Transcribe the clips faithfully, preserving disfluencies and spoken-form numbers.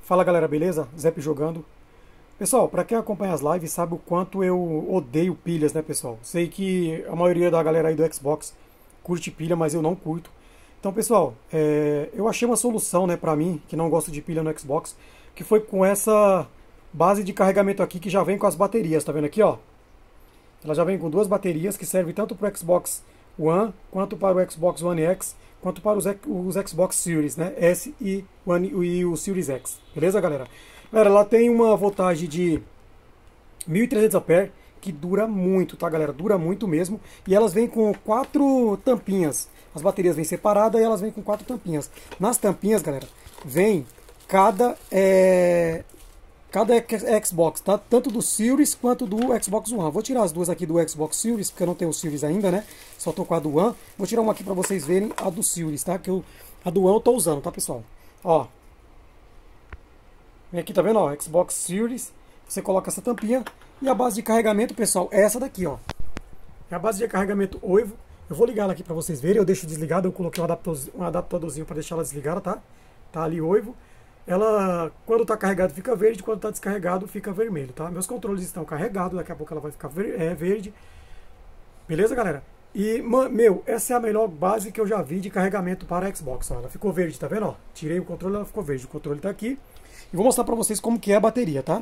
Fala galera, beleza? Zep jogando. Pessoal, para quem acompanha as lives sabe o quanto eu odeio pilhas, né, pessoal? Sei que a maioria da galera aí do Xbox curte pilha, mas eu não curto. Então, pessoal, é, eu achei uma solução, né, para mim, que não gosto de pilha no Xbox, que foi com essa base de carregamento aqui que já vem com as baterias, tá vendo aqui, ó? Ela já vem com duas baterias que servem tanto para o Xbox One, quanto para o Xbox One X, quanto para os, os Xbox Series, né? S e, One, e o Series X. Beleza, galera? Galera, ela tem uma voltagem de mil e trezentos ampères, que dura muito, tá, galera? Dura muito mesmo. E elas vêm com quatro tampinhas. As baterias vêm separadas e elas vêm com quatro tampinhas. Nas tampinhas, galera, vem cada... É... Cada Xbox, tá? Tanto do Series quanto do Xbox One. Vou tirar as duas aqui do Xbox Series, porque eu não tenho o Series ainda, né? Só tô com a do One. Vou tirar uma aqui pra vocês verem a do Series, tá? Que eu, a do One eu tô usando, tá, pessoal? Ó. Vem aqui, tá vendo? Ó, Xbox Series. Você coloca essa tampinha. E a base de carregamento, pessoal, é essa daqui, ó. É a base de carregamento Oivo. Eu vou ligar ela aqui pra vocês verem. Eu deixo desligada. Eu coloquei um adaptadorzinho, um adaptadorzinho pra deixar ela desligada, tá? Tá ali Oivo. Ela, quando está carregado, fica verde, quando está descarregado, fica vermelho, tá? Meus controles estão carregados, daqui a pouco ela vai ficar ver, é, verde. Beleza, galera? E, meu, essa é a melhor base que eu já vi de carregamento para Xbox, ó. Ela ficou verde, tá vendo? Ó, tirei o controle, ela ficou verde. O controle está aqui. E vou mostrar para vocês como que é a bateria, tá?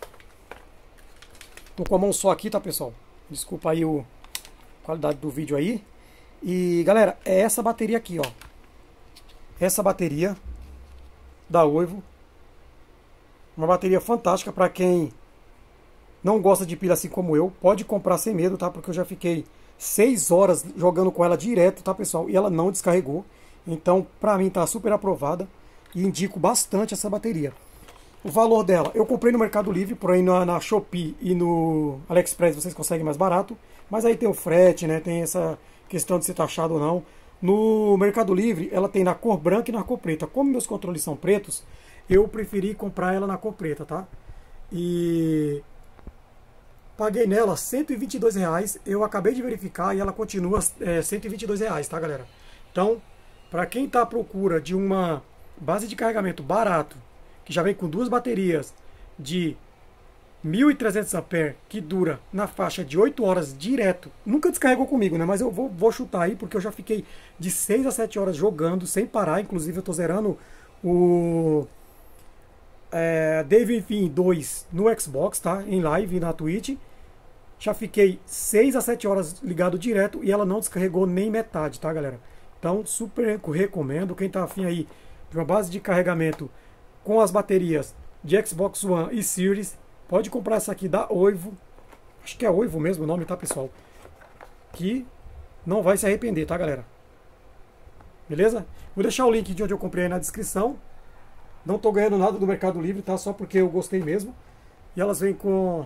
Tô com a mão só aqui, tá, pessoal? Desculpa aí a qualidade do vídeo aí. E, galera, é essa bateria aqui, ó. Essa bateria da Oivo, uma bateria fantástica para quem não gosta de pilha assim como eu, pode comprar sem medo, tá? Porque eu já fiquei seis horas jogando com ela direto, tá, pessoal? E ela não descarregou, então para mim tá super aprovada e indico bastante essa bateria. O valor dela, eu comprei no Mercado Livre, porém na, na Shopee e no AliExpress vocês conseguem mais barato, mas aí tem o frete, né? Tem essa questão de ser taxado ou não. No Mercado Livre, ela tem na cor branca e na cor preta. Como meus controles são pretos, eu preferi comprar ela na cor preta, tá? E paguei nela cento e vinte e dois reais. Eu acabei de verificar e ela continua é, cento e vinte e dois reais, tá, galera? Então, para quem está à procura de uma base de carregamento barato, que já vem com duas baterias de mil e trezentos ampères, que dura na faixa de oito horas direto. Nunca descarregou comigo, né? Mas eu vou, vou chutar aí, porque eu já fiquei de seis a sete horas jogando, sem parar. Inclusive eu tô zerando o é, Devil Within dois no Xbox, tá? Em live na Twitch. Já fiquei seis a sete horas ligado direto e ela não descarregou nem metade, tá, galera? Então, super recomendo. Quem tá afim aí de uma base de carregamento com as baterias de Xbox One e Series, pode comprar essa aqui da Oivo. Acho que é Oivo mesmo o nome, tá, pessoal? Que não vai se arrepender, tá, galera? Beleza? Vou deixar o link de onde eu comprei aí na descrição. Não tô ganhando nada do Mercado Livre, tá? Só porque eu gostei mesmo. E elas vêm com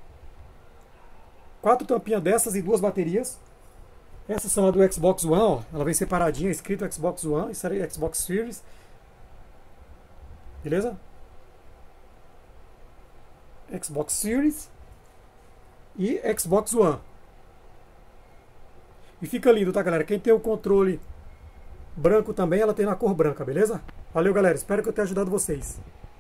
quatro tampinhas dessas e duas baterias. Essas são a do Xbox One, ó. Ela vem separadinha, escrito Xbox One. Isso é Xbox Series. Beleza? Xbox Series e Xbox One. E fica lindo, tá, galera? Quem tem o controle branco também, ela tem na cor branca, beleza? Valeu, galera. Espero que eu tenha ajudado vocês.